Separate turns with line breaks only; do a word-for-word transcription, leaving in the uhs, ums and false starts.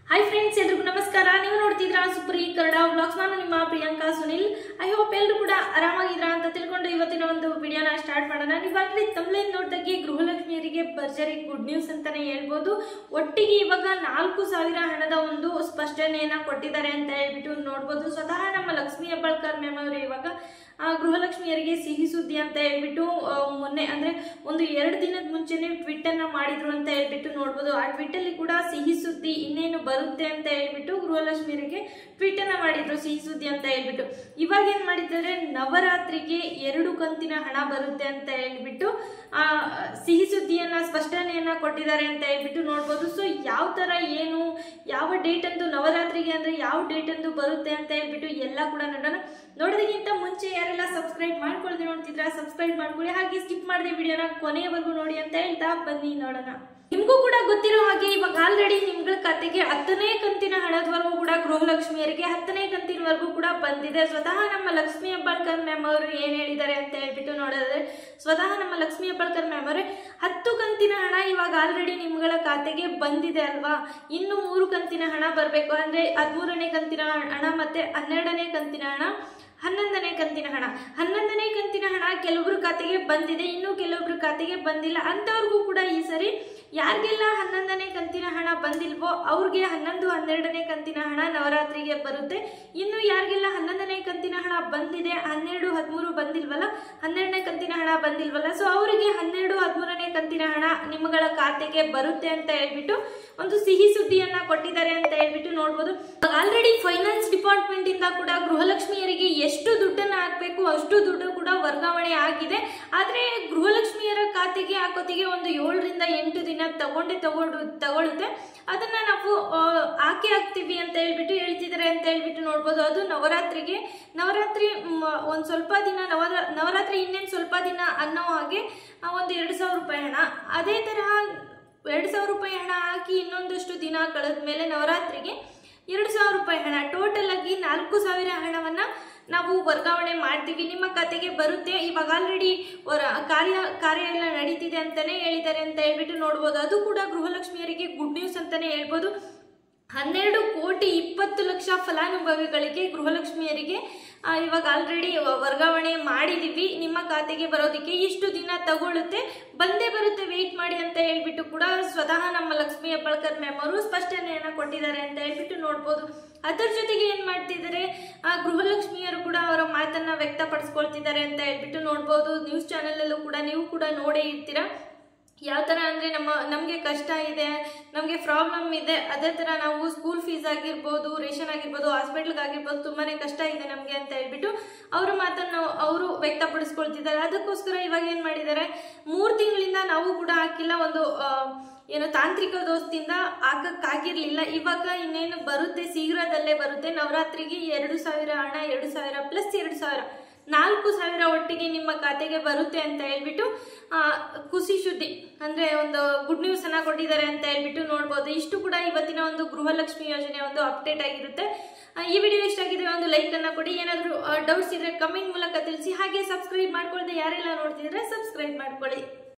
hi friends एल्रिಗೂ ನಮಸ್ಕಾರ ನೀವು ನೋಡ್ತಿದ್ರಾ Supri Kannada vlogs ನಾನು ನಿಮ್ಮ ಪ್ರಿಯಾಂಕಾ ಸುನಿಲ್ ಐ ಹೋಪ್ ಎಲ್ಲರೂ ಕೂಡ ಆರಾಮಾಗಿದ್ರಾ ಅಂತ ತಿಳ್ಕೊಂಡು ಇವತ್ತಿನ ಒಂದು ವಿಡಿಯೋನ ಸ್ಟಾರ್ಟ್ ಮಾಡೋಣ ನೀವಾಗಲೇ ತಮ್ಲೈನ್ ನೋಡಿದಾಗೆ ಗೃಹಲಕ್ಷ್ಮಿಯರಿಗೆ ಭರ್ಜರಿ ಗುಡ್ ನ್ಯೂಸ್ ಅಂತಾನೆ ಹೇಳ್ಬೋದು ಒಟ್ಟಿಗೆ ಇವಾಗ ನಾಲ್ಕು ಸಾವಿರ ಹಣದ ಒಂದು ಸ್ಪಷ್ಟನೆಯನ್ನ ಕೊಟ್ಟಿದ್ದಾರೆ ಅಂತ ಹೇಳ್ಬಿಟ್ಟು ನೋಡಬಹುದು ಸ್ವತಃ ನಮ್ಮ ಲಕ್ಷ್ಮಿ ಹೆಬ್ಬಾಳ್ಕರ್ ಮ್ಯಾಮ್ ಅವರು ಇವಾಗ ಗೃಹಲಕ್ಷ್ಮಿಯರಿಗೆ ಸಿಹಿ ಸುದ್ದಿ ಅಂತ ಹೇಳ್ಬಿಟ್ಟು ಮೊನ್ನೆ ಅಂದ್ರೆ ಒಂದು ಎರಡು ದಿನದ ಮುಂಚೆನೆ ಟ್ವೀಟ್ ಅನ್ನ ಮಾಡಿದ್ರು ಅಂತ ಹೇಳ್ಬಿಟ್ಟು ನೋಡಬಹುದು ಆ ಟ್ವೀಟ್ ಅಲ್ಲಿ ಕೂಡ ಸಿಹಿ ಸುದ್ದಿ ಇನ್ನೇನು ಬರುತ್ತೆ ಅಂತ ಹೇಳ್ಬಿಟ್ಟು ಗೃಹಲಕ್ಷ್ಮಿಯರಿಗೆ ಟ್ವೀಟ್ ಅನ್ನ ಮಾಡಿದ್ರು ಸಿಹಿ ಸುದ್ದಿ ಅಂತ ಹೇಳ್ಬಿಟ್ಟು ಇವಾಗ ಏನ್ ಮಾಡಿದ್ದಾರೆ ನವರಾತ್ರಿಗೆ ಎರಡು ಕಂತಿನ ಹಣ ಬರುತ್ತೆ ಅಂತ ಹೇಳ್ಬಿಟ್ಟು ಆ ಸಿಹಿ ಸುದ್ದಿಯನ್ನ ಸ್ಪಷ್ಟನೆಯನ್ನ ಕೊಟ್ಟಿದ್ದಾರೆ ಅಂತ ಹೇಳ್ಬಿಟ್ಟು ನೋಡಬಹುದು ಸೊ ಯಾವ ತರ ಏನು ಯಾವ ಡೇಟ್ ಅಂದು ನವರಾತ್ರಿಗೆ ಅಂದ್ರೆ ಯಾವ ಡೇಟ್ ಅಂದು ಬರುತ್ತೆ ಅಂತ ಹೇಳ್ಬಿಟ್ಟು ಎಲ್ಲ ಕೂಡ ನೋಡೋಣ ನೋಡೋದಕ್ಕಿಂತ ಮುಂಚೆ ಯಾರೆಲ್ಲ ಸಬ್ಸ್ಕ್ರೈಬ್ ಮಾಡ್ಕೊಳ್ಳದೆ ನೋಡ್ತಿದ್ರ ಸಬ್ಸ್ಕ್ರೈಬ್ ಮಾಡ್ಕೊಳ್ಳಿ ಹಾಗೆ ಸ್ಕಿಪ್ ಮಾಡದೆ ವಿಡಿಯೋನ ಕೊನೆಯವರೆಗೂ ನೋಡಿ ಅಂತ ಹೇಳ್ತಾ ಬನ್ನಿ ನೋಡೋಣ ನಿಮಗೂ ಕೂಡ ಗೊತ್ತಿರೋ ಹಾಗೆ ಇವಾಗ ಆಲ್ರೆಡಿ ನಿಮ್ಗಳ ಖಾತೆಗೆ ಹತ್ತನೇ ಕಂತಿನ ಹಣದವರೆಗೂ ಕೂಡ ಗೃಹಲಕ್ಷ್ಮಿಯರಿಗೆ ಹತ್ತನೇ ಕಂತಿನವರೆಗೂ ಕೂಡ ಬಂದಿದೆ ಸ್ವತಃ ನಮ್ಮ ಲಕ್ಷ್ಮಿ ಹೆಬ್ಬಾಳ್ಕರ್ ಮ್ಯಾಮ್ ಅವರು ಏನ್ ಹೇಳಿದ್ದಾರೆ ಅಂತ ಹೇಳ್ಬಿಟ್ಟು ನೋಡಿದ್ರೆ ಸ್ವತಃ ನಮ್ಮ ಲಕ್ಷ್ಮಿ ಹೆಬ್ಬಾಳ್ಕರ್ ಮ್ಯಾಮ್ ಅವರೇ ಹತ್ತು ಕಂತಿನ ಹಣ ಇವಾಗ ಆಲ್ರೆಡಿ ನಿಮ್ಗಳ ಖಾತೆಗೆ ಬಂದಿದೆ ಅಲ್ವಾ ಇನ್ನು ಮೂರು ಕಂತಿನ ಹಣ ಬರಬೇಕು ಅಂದ್ರೆ ಹದಿಮೂರನೇ ಕಂತಿನ ಹಣ ಮತ್ತೆ ಹನ್ನೆರಡನೇ ಕಂತಿನ ಹಣ ಹನ್ನೊಂದನೇ ಕಂತಿನ ಹಣ ಹನ್ನೊಂದನೇ ಕಂತಿನ ಹಣ ಕೆಲವೊಬ್ರು ಖಾತೆಗೆ ಬಂದಿದೆ ಇನ್ನು ಕೆಲವೊಬ್ರು ಖಾತೆಗೆ ಬಂದಿಲ್ಲ ಅಂತವ್ರಿಗೂ ಕೂಡ ಈ ಸರಿ ಯಾರಿಗೆಲ್ಲ ಹನ್ನೊಂದನೇ ಕಂತಿನ ಹಣ ಬಂದಿಲ್ವೋ ಅವ್ರಿಗೆ ಹನ್ನೊಂದು ಹನ್ನೆರಡನೇ ಕಂತಿನ ಹಣ ನವರಾತ್ರಿಗೆ ಬರುತ್ತೆ ಇನ್ನು ಯಾರಿಗೆಲ್ಲ ಹನ್ನೊಂದನೇ ಕಂತಿನ ಹಣ ಬಂದಿದೆ ಹನ್ನೆರಡು ಹದಿಮೂರು ಬಂದಿಲ್ವಲ್ಲ ಹನ್ನೆರಡನೇ ಕಂತಿನ ಹಣ ಬಂದಿಲ್ವಲ್ಲ ಸೊ ಅವರಿಗೆ ಹನ್ನೆರಡು ಹದಿಮೂರನೇ ಕಂತಿನ ಹಣ ನಿಮ್ಮಗಳ ಖಾತೆಗೆ ಬರುತ್ತೆ ಅಂತ ಹೇಳ್ಬಿಟ್ಟು ಒಂದು ಸಿಹಿ ಸುದ್ದಿಯನ್ನ ಕೊಟ್ಟಿದ್ದಾರೆ ಅಂತ ಹೇಳ್ಬಿಟ್ಟು ನೋಡ್ಬೋದು ಆಲ್ರೆಡಿ ಫೈನಾನ್ಸ್ ಡಿಪಾರ್ಟ್ಮೆಂಟ್ ಇಂದ ಕೂಡ ಗೃಹಲಕ್ಷ್ಮಿಯರಿಗೆ ಎಷ್ಟು ದುಡ್ಡನ್ನ ಹಾಕ್ಬೇಕು ಅಷ್ಟು ದುಡ್ಡು ಕೂಡ ವರ್ಗಾವಣೆ ಆಗಿದೆ ಆದ್ರೆ ಗೃಹಲಕ್ಷ್ಮಿಯರ ಖಾತೆಗೆ ಹಾಕೋತಿಗೆ ಒಂದು ಏಳರಿಂದ ಎಂಟು ದಿನ ತಗೊಂಡೆ ತಗೊಂಡು ತಗೊಳುತ್ತೆ ಅದನ್ನ ನಾವು ಹಾಕಿ ಹಾಕ್ತಿವಿ ಅಂತ ಹೇಳ್ಬಿಟ್ಟು ಹೇಳ್ತಿದ್ದಾರೆ ಅಂತ ಹೇಳ್ಬಿಟ್ಟು ನೋಡ್ಬೋದು ಅದು ನವರಾತ್ರಿಗೆ ನವರಾತ್ರಿ ಒಂದ್ ಸ್ವಲ್ಪ ದಿನ ನವರ ನವರಾತ್ರಿ ಇನ್ನೇನು ಸ್ವಲ್ಪ ದಿನ ಅನ್ನೋ ಹಾಗೆ ಒಂದು ಎರಡು ಸಾವಿರ ರೂಪಾಯಿ ಹಣ ಅದೇ ತರಹ ಎರಡು ಸಾವಿರ ರೂಪಾಯಿ ಹಣ ಹಾಕಿ ಇನ್ನೊಂದಷ್ಟು ದಿನ ಕಳೆದ ಮೇಲೆ ನವರಾತ್ರಿಗೆ ಎರಡು ಸಾವಿರ ರೂಪಾಯಿ ಹಣ ಟೋಟಲ್ ಆಗಿ ನಾಲ್ಕು ಸಾವಿರ ಹಣವನ್ನ ನಾವು ವರ್ಗಾವಣೆ ಮಾಡ್ತೀವಿ ನಿಮ್ಮ ಖಾತೆಗೆ ಬರುತ್ತೆ ಇವಾಗ ಆಲ್ರೆಡಿ ಕಾರ್ಯ ಕಾರ್ಯ ಎಲ್ಲ ನಡೀತಿದೆ ಅಂತಾನೆ ಹೇಳಿದ್ದಾರೆ ಅಂತ ಹೇಳ್ಬಿಟ್ಟು ನೋಡ್ಬೋದು ಅದು ಕೂಡ ಗೃಹಲಕ್ಷ್ಮಿಯರಿಗೆ ಗುಡ್ ನ್ಯೂಸ್ ಅಂತಾನೆ ಹೇಳ್ಬೋದು ಹನ್ನೆರಡು ಕೋಟಿ ಇಪ್ಪತ್ತು ಲಕ್ಷ ಫಲಾನುಭವಿಗಳಿಗೆ ಗೃಹಲಕ್ಷ್ಮಿಯರಿಗೆ ಇವಾಗ ಆಲ್ರೆಡಿ ವರ್ಗಾವಣೆ ಮಾಡಿದೀವಿ ನಿಮ್ಮ ಖಾತೆಗೆ ಬರೋದಕ್ಕೆ ಇಷ್ಟು ದಿನ ತಗೊಳುತ್ತೆ ಬಂದೇ ಬರುತ್ತೆ ವೇಟ್ ಮಾಡಿ ಅಂತ ಹೇಳ್ಬಿಟ್ಟು ಕೂಡ ಸ್ವತಃ ನಮ್ಮ ಲಕ್ಷ್ಮಿ ಹೆಬ್ಬಾಳ್ಕರ್ ಮ್ಯಾಮ್ ಅವರು ಸ್ಪಷ್ಟನೆಯನ್ನ ಕೊಟ್ಟಿದ್ದಾರೆ ಅಂತ ಹೇಳ್ಬಿಟ್ಟು ನೋಡ್ಬೋದು ಅದರ ಜೊತೆಗೆ ಏನ್ ಮಾಡ್ತಿದ್ದಾರೆ ಆ ಗೃಹಲಕ್ಷ್ಮಿಯರು ಕೂಡ ಅವರ ಮಾತನ್ನ ವ್ಯಕ್ತಪಡಿಸ್ಕೊಳ್ತಿದ್ದಾರೆ ಅಂತ ಹೇಳ್ಬಿಟ್ಟು ನೋಡ್ಬೋದು ನ್ಯೂಸ್ ಚಾನೆಲ್ ಅಲ್ಲೂ ಕೂಡ ನೀವು ಕೂಡ ನೋಡೇ ಇರ್ತೀರಾ ಯಾವ ತರ ಅಂದ್ರೆ ನಮ್ಮ ನಮ್ಗೆ ಕಷ್ಟ ಇದೆ ನಮ್ಗೆ ಪ್ರಾಬ್ಲಮ್ ಇದೆ ಅದೇ ತರ ನಾವು ಸ್ಕೂಲ್ ಫೀಸ್ ಆಗಿರ್ಬೋದು ರೇಷನ್ ಆಗಿರ್ಬೋದು ಹಾಸ್ಪಿಟಲ್ಗೆ ಆಗಿರ್ಬೋದು ತುಂಬಾನೇ ಕಷ್ಟ ಇದೆ ನಮ್ಗೆ ಅಂತ ಹೇಳ್ಬಿಟ್ಟು ಅವ್ರ ಮಾತನ್ನು ಅವರು ವ್ಯಕ್ತಪಡಿಸ್ಕೊಳ್ತಿದ್ದಾರೆ ಅದಕ್ಕೋಸ್ಕರ ಇವಾಗ ಏನ್ ಮಾಡಿದ್ದಾರೆ ಮೂರ್ ತಿಂಗಳಿಂದ ನಾವು ಕೂಡ ಹಾಕಿಲ್ಲ ಒಂದು ಏನೋ ತಾಂತ್ರಿಕ ದೋಷದಿಂದ ಹಾಕಕ್ಕಾಗಿರ್ಲಿಲ್ಲ ಇವಾಗ ಇನ್ನೇನು ಬರುತ್ತೆ ಶೀಘ್ರದಲ್ಲೇ ಬರುತ್ತೆ ನವರಾತ್ರಿಗೆ ಎರಡು ಸಾವಿರ ಹಣ ಎರಡು ಸಾವಿರ ಪ್ಲಸ್ ಎರಡು ಸಾವಿರ ನಾಲ್ಕು ಸಾವಿರ ಒಟ್ಟಿಗೆ ನಿಮ್ಮ ಖಾತೆಗೆ ಬರುತ್ತೆ ಅಂತ ಹೇಳ್ಬಿಟ್ಟು ಆ ಖುಷಿ ಸುದ್ದಿ ಅಂದ್ರೆ ಒಂದು ಗುಡ್ ನ್ಯೂಸ್ ಅನ್ನ ಕೊಟ್ಟಿದ್ದಾರೆ ಅಂತ ಹೇಳ್ಬಿಟ್ಟು ನೋಡ್ಬೋದು ಇಷ್ಟು ಕೂಡ ಇವತ್ತಿನ ಒಂದು ಗೃಹಲಕ್ಷ್ಮಿ ಯೋಜನೆ ಒಂದು ಅಪ್ಡೇಟ್ ಆಗಿರುತ್ತೆ ಈ ವಿಡಿಯೋ ಇಷ್ಟ ಆಗಿದ್ರೆ ಒಂದು ಲೈಕ್ ಅನ್ನ ಕೊಡಿ ಏನಾದ್ರು ಡೌಟ್ಸ್ ಇದ್ರೆ ಕಮೆಂಟ್ ಮೂಲಕ ತಿಳಿಸಿ ಹಾಗೆ ಸಬ್ಸ್ಕ್ರೈಬ್ ಮಾಡ್ಕೊಳ್ಳದೆ ಯಾರೆಲ್ಲ ನೋಡ್ತಿದ್ರೆ ಸಬ್ಸ್ಕ್ರೈಬ್ ಮಾಡ್ಕೊಳ್ಳಿ